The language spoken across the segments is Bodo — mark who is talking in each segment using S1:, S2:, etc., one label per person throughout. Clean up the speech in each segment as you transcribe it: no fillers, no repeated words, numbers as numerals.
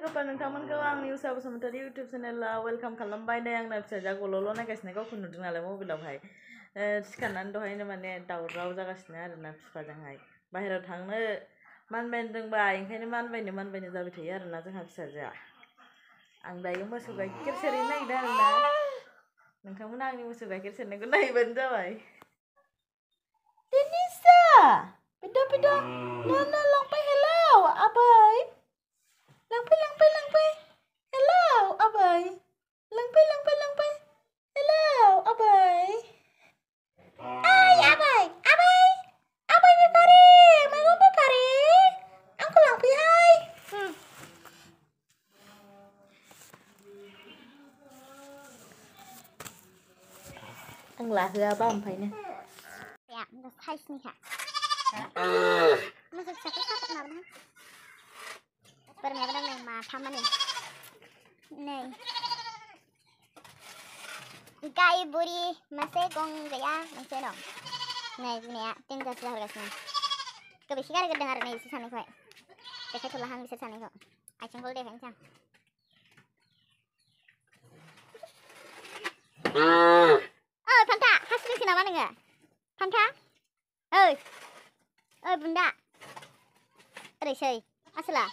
S1: साबायखर नोंथांमोनखौ आंनि उसा बसुमतारी इउटुब चेनेलाव वेलकाम खालामबाय दे आंना फिसाजोआ गल'ल' नायगासिनो गावखौ नुदों नालाय मबाइलावहाय सिखारनानै दहायनो माने दावराव जागासिनो आरोना बिफाजोंहाय बाहेरायाव थांनो मानबायनो रोंबाय ओंखायनो मानबायनो जाबाय थायो आरोना जोंहा फिसाजोआ आं दायो मोसौ गाइखेर सेरनो नागिरदों आरोना नोंथांमोना आंनि मोसौ गाइखेर सेरनायखौ नायबानो जाबाय Denisa Pida Nana langpai hello abai langpai hello abai langpai hello abai abai bepare mau bepare aku langpai hai Ang lahir apa ompainya
S2: Ya, udah size nih kak. Masuk satu kenapa? Berapa nih macam nih? Nih. Gai buri masih gong gaya masih dong. Nih gini ya, tinggal sudah harusnya. Kebiasaan kita dengar nih sisa nih kok. Kita culahan bisa sana kok. Acung deh kencang. Oh, Panta, hasil sini mana enggak? Panta? Oi, bunda. Ada sih, asal.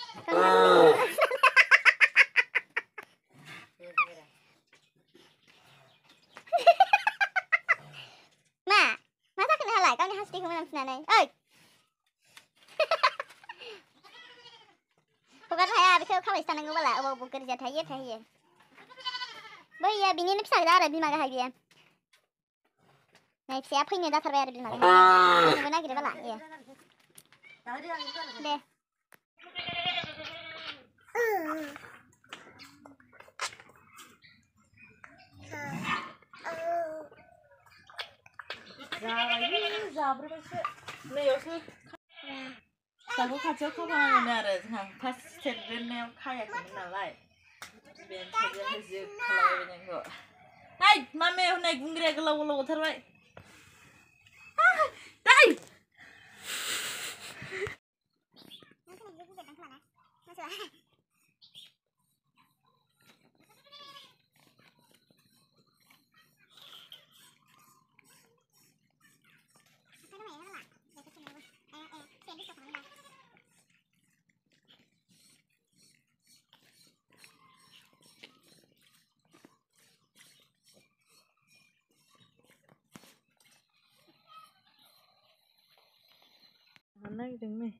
S2: Ma, masa kena halai? Kau ni hasil kemana sana? Oi. Bukan saya, bisa kau istana gue bala. Oh, bukan kerja thaya. Boy ya, bini ni bisa ada bini maga lagi ya. Nah, siapa ini dah terbayar bini maga. Ini mana kira bala? Ya. Deh. Zabur besar. Nih yosu. Sabu kacau kau mana ada? Pas cerita kayak ni nalai. Biar saja hasil kalau ini kok. Hai, mami naik gungri kalau terbaik. Hai. Mana gitu nih?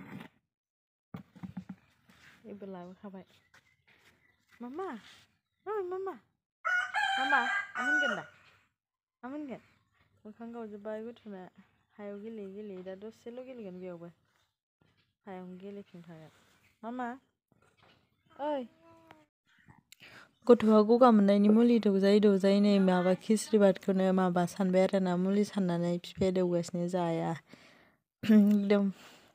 S2: Ibu lalu kabar. Mama, mama, aman kan dah? Aman kan? Bukan kau coba ikut mana? Hayo gili, dah dos selo gili kan biar apa? Hayo gili pintar. Mama, oi. Got'आखौ गामोननायनि मुलि दौजायो नै माबा खिस्रि बादखौनो माबा सानबाय आरोना मुलि साननानै बिफाया दौगासिनो जाया एकदम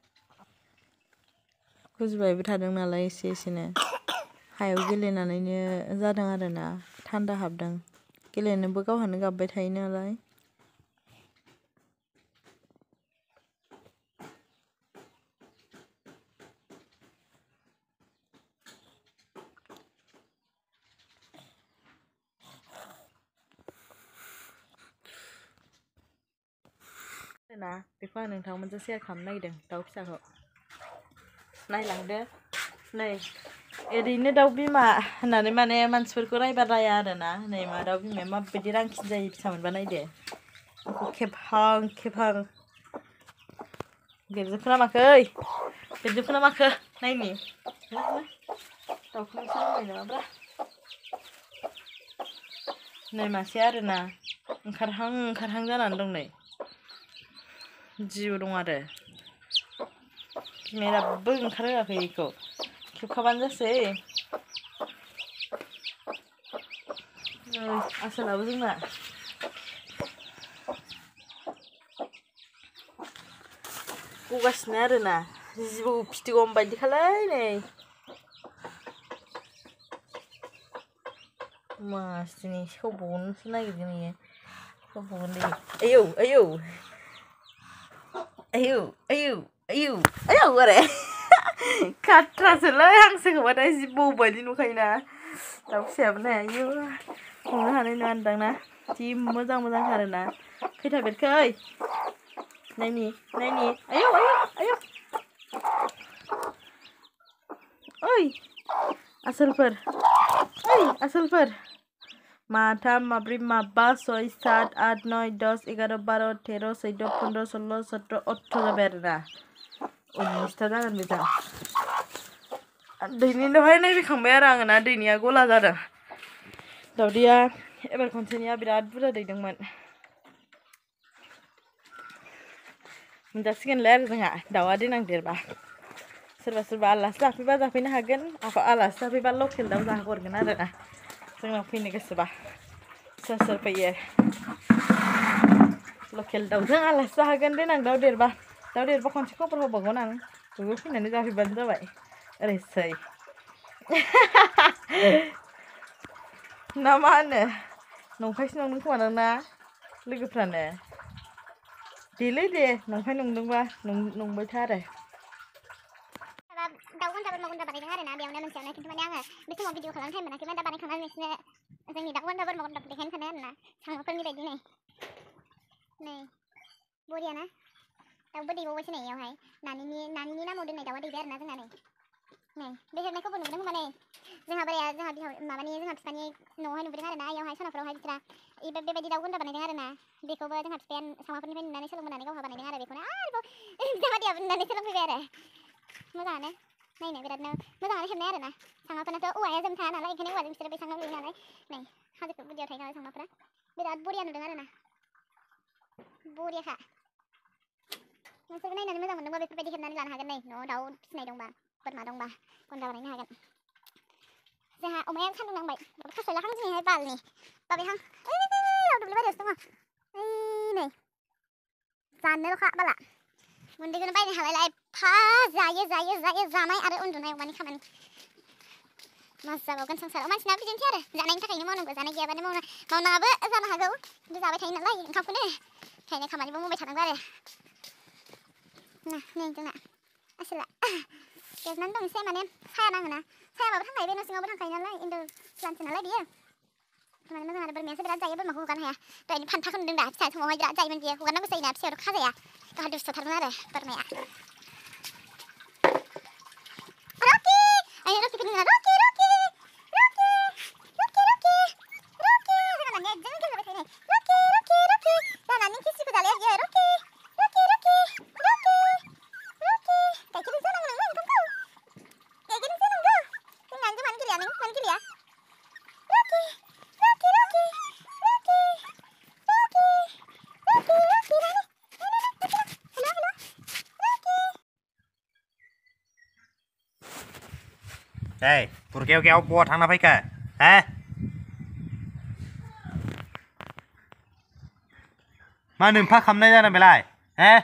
S2: गुजुबायबो थादों नालाय एसेनो हायाव गेलेनानैनो जादों आरोना थान्दा हाबदों गेलेनोबो गावहानो गाबबाय थायो नालाय ना बेखौ आं नोंथांमोनजों शेयार खालामनो नागिरदों दाउ फिसाखौ नायलांदो नै ओरैनो दाउ बिमा होननानै माने मानसिफोरखौ रायबा राया आरोना नै मा दाउ बिमाया माबायदि रांखिन जायो फिसा मोनबा नायदो आंखौ खेबहां बेरजोबखो ना माखो नायनि दाउखौ सोलोंबाय नामाब्रा नै मासे आरोना ओंखारहां जानानै दं नै जिउ दं आरो बिमाया दाबो ओंखारहोआखै बेखौ खेबखाबानो जासै आसोलाबो जोंना गगासिनो आरोना जिबौ फिथिगम बायदिखालाय नै मासदिनि सौबावनोसो नागिरदों इयो सौबावगोन दे आयौ आरे खाथ्रासोलै हांसोखौबाथाय जि बौ बायदि नुखायोना दाउ फिसायाबो नाया आयौ हमनो हानाय नङा होनदां ना जि मोजां मोजांथारोना खैथा बेरखो ओइ नायनि आयौ ओइ आसोलफोर माथाम माब्रै माबा 6 7 8 9 10 11 12 13 14 15 16 17 18 जाबाय आरोना 19टा जागोन बेजा दैनि दहाय नायफैखांबाय आरो आङो ना दैनिया गला जादों दाउदैया एबार खनसेनिया बिराद बुरजा दैदोंमोन मोनजासिगोनलै आरो जोंहा दाउआ देनां देरबा सोरबा आलासि जाफैबा जाफैनो हागोन आलासि जाफैबा लकेल दाउ जाहरगोन आरोना जोंनाव फैनो गोसोबा सोर फैयो लकेल दाउजों आलासि जाहोगोन देनां दाउ देरबा खनसे खबर होबावगोन आं बयबो फैनानै जाफैबानो जाबाय ओरैसै ना मा होनो नंखायसो नंदों खोमा नोंना लोगोफ्रानो देलै दे नंखाय नंदोंबा नंबायथा आरो
S3: दाउ gondra बोरमा gondra बानायदों आरोना बेयावनो मोनसेयावनो खिन्थु माने आङो बे समाव भिडिअ खालामनो टाइम मोनाखैमोन दा बानायखांनानै नोंसोरनो जोंनि दाउ gondra बोरमा gondraखौ देखायनो सानो आरोना साम'फोरनि बायदि नै बरियाना दाउबो दैबावबायसो नै इयावहाय नानिनि नामाव दोननाय दाउआ दैबाय आरोना जोंना नै बे हेबनायखौबो नुदों होनबा नै जोंहा बिफानि न'आवहाय नुबोदों आरोना इयावहाय सनाफोरावहाय बिसोरा बेबायदि दाउ gondra बानायदों आरोना बेखौबो जोंहा बिफाया सामाफोरनिफ्राय नुनानै सोलोंबोनानै गावहा बानायदों आरो बेखौनो आरोबाव जामादैयाबो नुनानै सोलोंफैबाय आरो मोजाङानो नायनो बिरादनो मोजाङानो हेबनाय आरोना सामाफोरनाथ' औवाया जोम थाया नालाय ओंखायनो औवाजों बिसोरो बैसाङाव लुयो नालाय नै हाजोखौ गुदियाव थायो नालाय सामाफोरा बिराद बरिया नुदों आरोना बरियाखा नोंसोरबो नायनानै मोजां मोनदोंबा बेफोरबायदि हेबनानै लानो हागोन नै न'आव दाउ फिसिनाय दंबा बोरमा दंबा gondra बानायनो हागोन जोंहा अमाया सान्दुं नांबाय खासैलाहां दिनैहाय बालनि बाबायहां दुब्लि बारियावसो दङ नै जानोल'खा बाला गुन्दैखौनो बायनो हालायला एफा जायो जानाय आरो उन्दुनाय अमानि खामानि मा जाबावगोन संसाराव मानसिना बिदिनोसै आरो जानायनि थाखायनो मावनांगौ जानाय गैयाबानो मावनाङाबो जानो हागौ खिन्थु जाबाय थायो नालाय ओंखामखौनो ओंखायनो खामानिबो मावबाय थानांगौ आरो नै जोंना आसोला देरनानै दं एसे माने साया नाङोना सायाबाबो थांखायो बे न' सिङावबो थांखायो नालाय इन्दुर प्लान्टसो नालाय बियो माने मोजां आरो बोरमायासो बिराद जायो बोरमाखौ हगारनो हाया दहायनो फान्थाखौ नुदों दा फिसा समावहाय बिराद जायोमोन बियो हगारनांगौ जायोना फिसायावथ' खाजाया गाहा दुस्थ'थारमोन आरो बोरमाया रकिखौ नुना रकि जोंना नेटजों गेलेबाय थायो रकि जानानै खिसिखौ जालाया बियो रकि गाइखेरजों जानांगौ नोङो ओंखामखौ गाइखेरजों जानांगौ जोंना मानो गेलेया नों मानो गेलेया रकि
S4: Hey, pur-keo-keo buat hang apa ika? Eh? Mana numpak kamnai jana belai? Eh?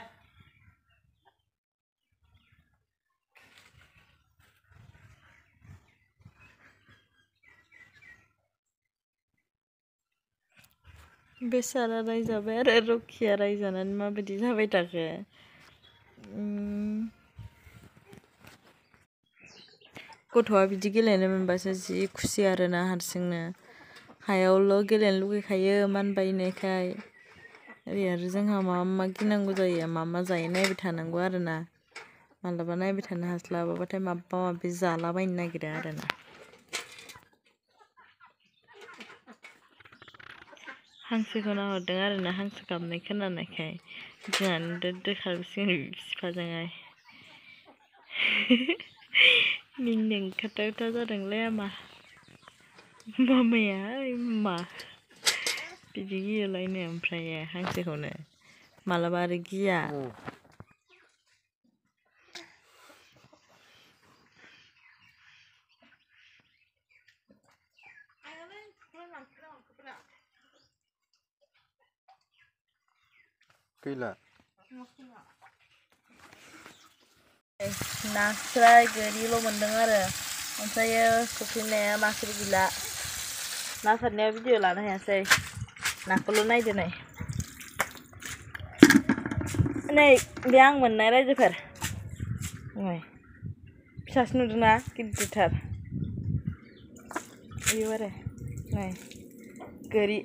S2: बेसारा रायजाबाय आरो रकिया रायजानानै माबायदि जाबाय थाखो गथ'आ बिदि गेलेनो मोनबासो जि खुसि आरोना हारसिंनो हायावल' गेलेनो लुगैखायो मानबायनायखाय ओरै आरो जोंहा मा गिनांगौ जायो मा जायो नायबाय थानांगौ आरोना मालाबा नायबाय थानो हास्लाबाबाथाय माबा माबि जालाबायनो नागिरो आरोना हांसोखौ नाहरदों आरोना हांसो गाबनाय खोनानायखाय जोंहानो दो खालामसिगोन बिफाजोंहाय मिनिनो ओंखारथावथाव जादोंलै मामाया मा बिदि गियोलायनो ओमफ्राय हांसोखौनो मालाबा आरो गिया
S4: Gila.
S2: नास्राय गोरिल' मोनदों आरो ओमफ्रायो सफैनाया नास्राय गैला ना सारनायाव भिडिअ लानो हायासै नाखौल' नायदो नै बे आं मोननाय रायजोफोर
S1: फिसासो नुदोंना गिदिरथार इयो आरो नाय गोरि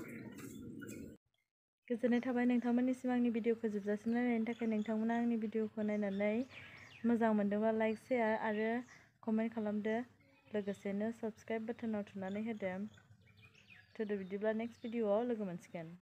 S1: गोजोननाय थाबाय नोंथांमोननिसिम आंनि भिडिअखौ जोबजासिम नायनायनि थाखाय नोंथांमोना आंनि भिडिअखौ नायनानै मोजां मोनदोंबा लाइक शेयार आरो कमेन्ट खालामदो लोगोसेनो साबस्क्राइब बाटनाव थुनानै होदो बिदिब्ला नेक्स्ट भिडिअआव लोगो मोनसिगोन